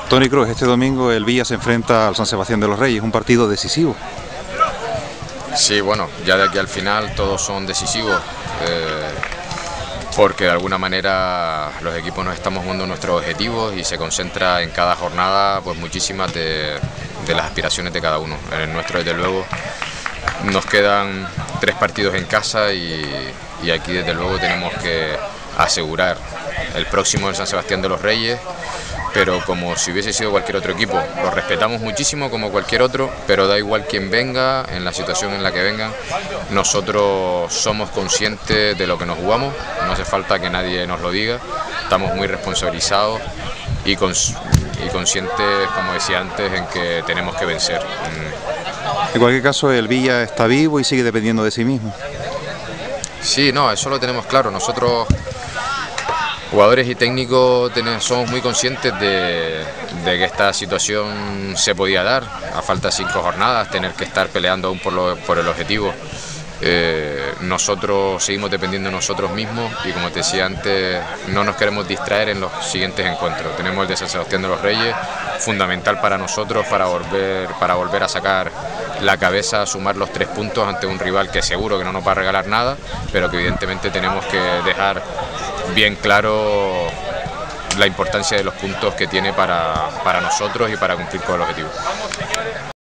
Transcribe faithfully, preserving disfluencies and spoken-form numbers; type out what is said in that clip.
Toni Kroos, este domingo el Villa se enfrenta al San Sebastián de los Reyes, un partido decisivo. Sí, bueno, ya de aquí al final todos son decisivos, eh, porque de alguna manera los equipos nos estamos jugando nuestros objetivos y se concentra en cada jornada pues muchísimas de, de las aspiraciones de cada uno. En el nuestro, desde luego, nos quedan tres partidos en casa y, y aquí desde luego tenemos que asegurar el próximo en San Sebastián de los Reyes, pero como si hubiese sido cualquier otro equipo. Lo respetamos muchísimo como cualquier otro, pero da igual quién venga, en la situación en la que vengan. Nosotros somos conscientes de lo que nos jugamos, no hace falta que nadie nos lo diga, estamos muy responsabilizados y, cons y conscientes, como decía antes, en que tenemos que vencer. En cualquier caso, el Villa está vivo y sigue dependiendo de sí mismo. Sí, no, eso lo tenemos claro. Nosotros, jugadores y técnicos, tenemos, somos muy conscientes de, de que esta situación se podía dar a falta de cinco jornadas, tener que estar peleando aún por, lo, por el objetivo. Eh, nosotros seguimos dependiendo de nosotros mismos y, como te decía antes, no nos queremos distraer en los siguientes encuentros. Tenemos el de San Sebastián de los Reyes, fundamental para nosotros para volver, para volver a sacar la cabeza, a sumar los tres puntos ante un rival que seguro que no nos va a regalar nada, pero que evidentemente tenemos que dejar bien claro la importancia de los puntos que tiene para, para nosotros y para cumplir con el objetivo.